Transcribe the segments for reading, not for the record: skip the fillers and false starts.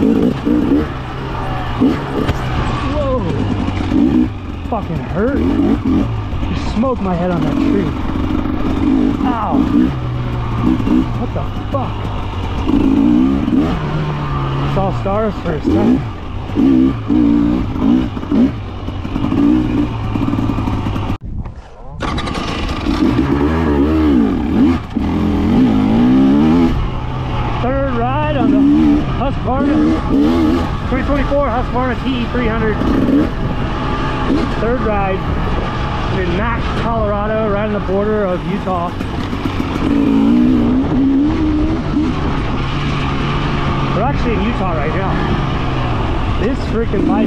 Whoa! Fucking hurt. You smoked my head on that tree. Ow! What the fuck? Saw stars for a second. Third ride on the Husqvarna 2024 Husqvarna TE300. Third ride in Mack, Colorado, right on the border of Utah. We're actually in Utah right now. This freaking bike,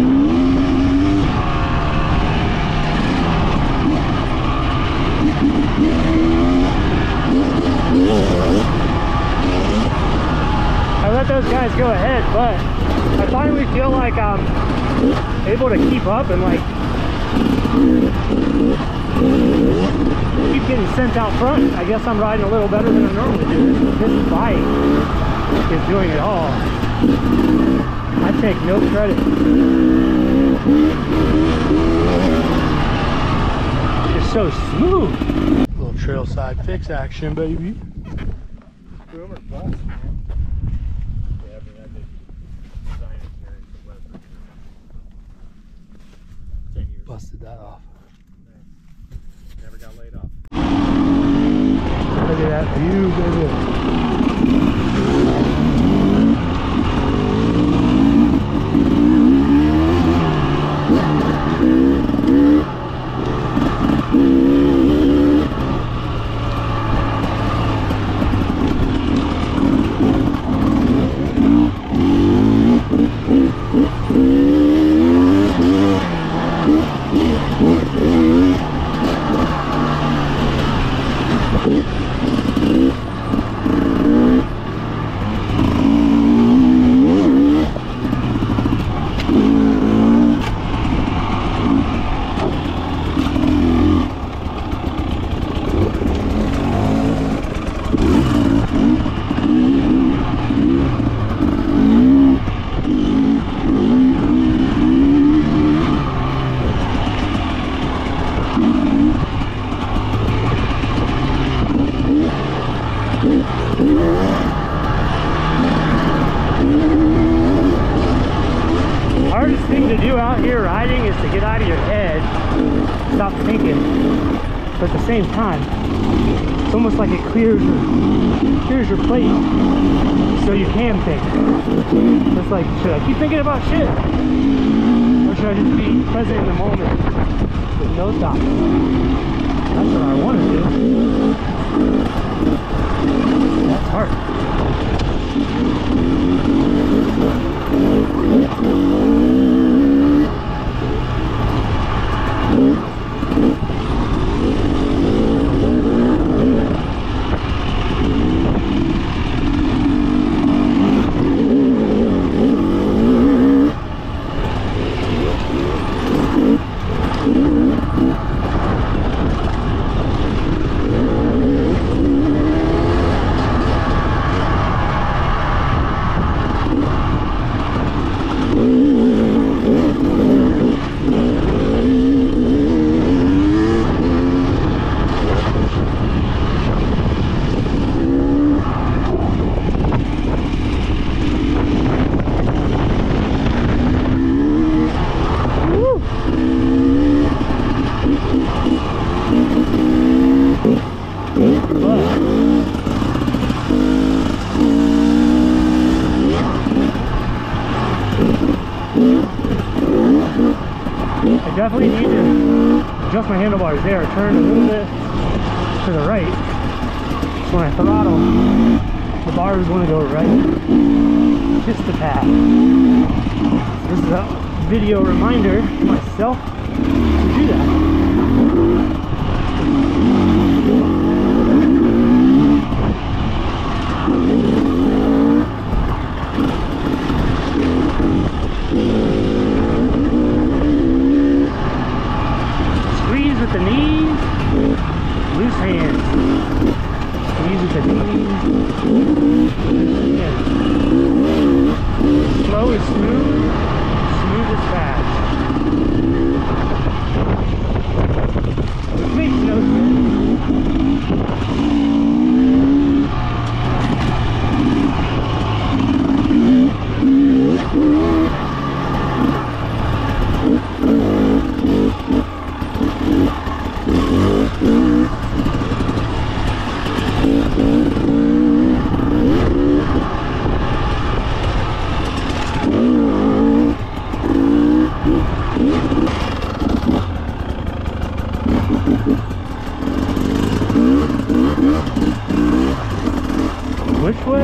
I let those guys go ahead, but I finally feel like I'm able to keep up and like keep getting sent out front. I guess I'm riding a little better than I normally do. This bike is doing it all. I take no credit. It's so smooth. Little trail side fix action, baby. Boom or false, man. Yeah, I mean, I did design engineering for West Virginia. 10 years. Busted that off. Never got laid off. Look at that view, baby. Hardest thing to do out here riding is to get out of your head, stop thinking. But at the same time, it's almost like it clears your plate so you can think. It's like, should I keep thinking about shit? Or should I just be present in the moment with no thoughts? That's what I want to do. That's hard. I definitely need to adjust my handlebars there, turn a little bit to the right. So when I throttle, the bars want to go right, just a tad. This is a video reminder to myself to do that. With the knees, loose hands. Squeeze with the knees, loose hands.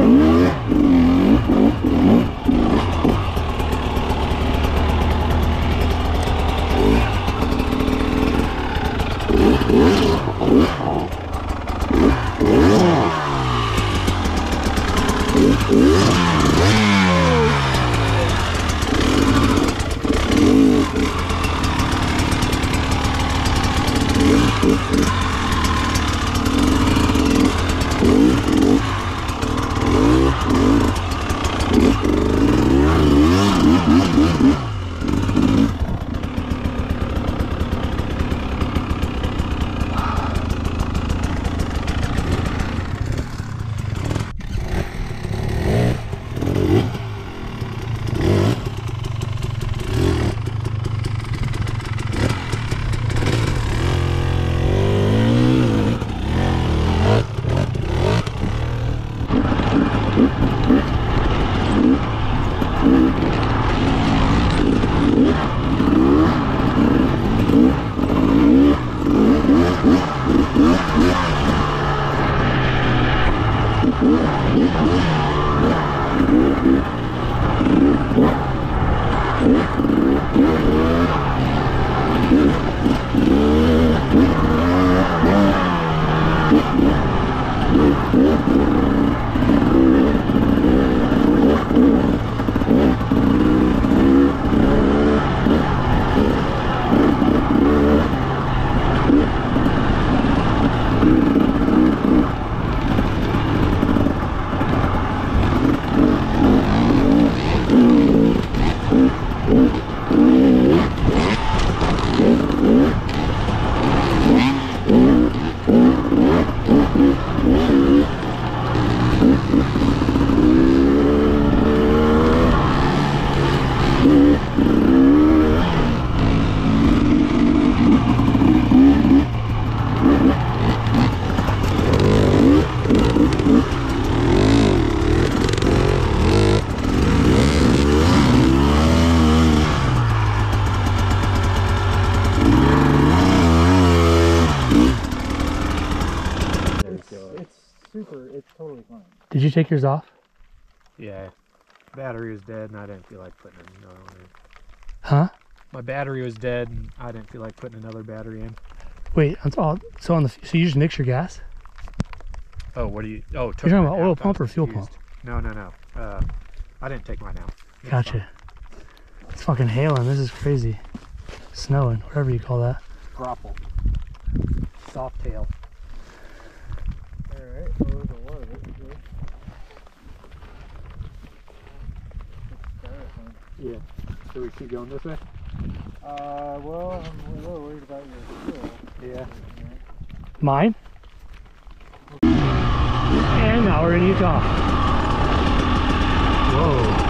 It's totally fine. Did you take yours off? Yeah. Battery was dead and I didn't feel like putting another one in. Huh? My battery was dead and I didn't feel like putting another battery in. Wait, so you just mix your gas? Oh, what do you? Oh, you're talking about oil pump or fuel pump? No. I didn't take mine out. Gotcha. It's fucking hailing. This is crazy. Snowing, whatever you call that. Grapple. Soft tail. Alright, well, there's a lot of it. Yeah. So we keep going this way? Well, I'm a little worried about your fuel. Yeah. Mine? And now we're in Utah. Whoa.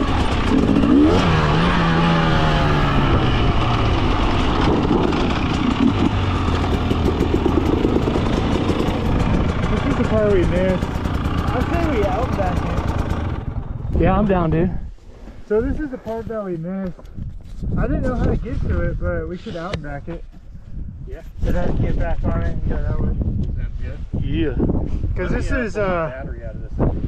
This is the part we missed. I'd say we outback it. Yeah, I'm down, dude. So this is the part that we missed. I didn't know how to get to it, but we should outback it. Yeah. Then I can get back on it and go that way. Sounds good. Yeah. Because this is battery out of this thing.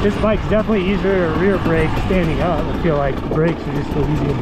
This bike's definitely easier to rear brake standing up. I feel like the brakes are just so easy.